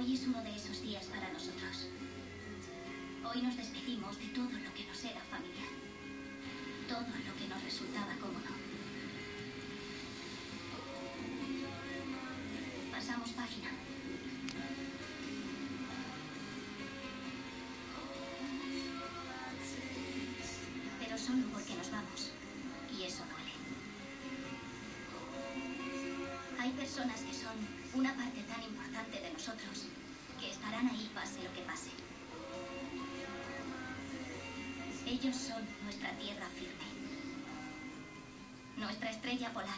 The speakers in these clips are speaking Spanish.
Hoy es uno de esos días para nosotros. Hoy nos despedimos de todo lo que nos era familiar. Todo lo que nos resultaba cómodo. Pasamos página. Pero solo porque nos vamos. Y eso duele. Hay personas que son una parte tan importante de nosotros que estarán ahí pase lo que pase. Ellos son nuestra tierra firme, nuestra estrella polar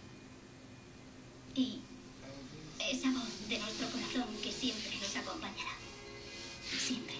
y esa voz de nuestro corazón que siempre nos acompañará. Siempre.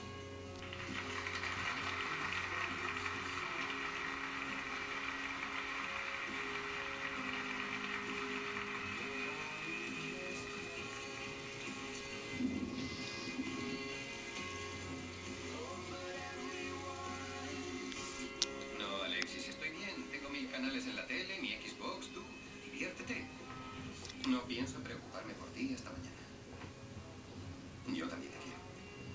No, Alexis, estoy bien. Tengo 1000 canales en la tele, mi Xbox, tú. Diviértete. No pienso preocuparme por ti hasta mañana. Yo también te quiero.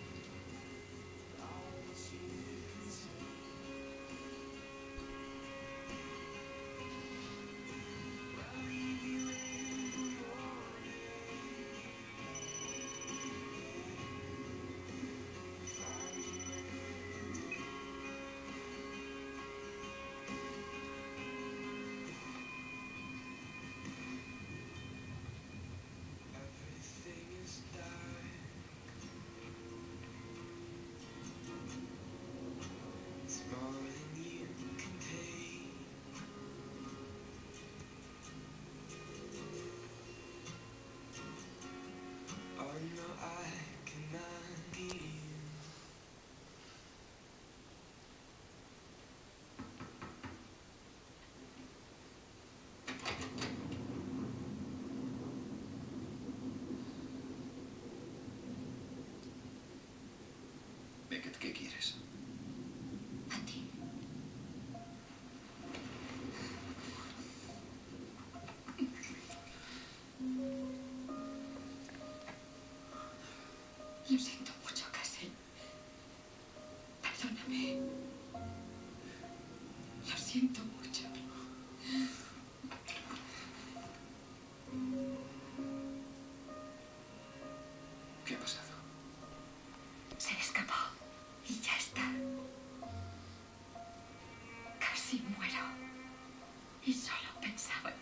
Beckett, ¿qué quieres? A ti. Lo siento mucho, Cassie. Perdóname. Lo siento mucho. ¿Qué ha pasado? Se escapó y ya está. Casi muero. Y solo pensaba en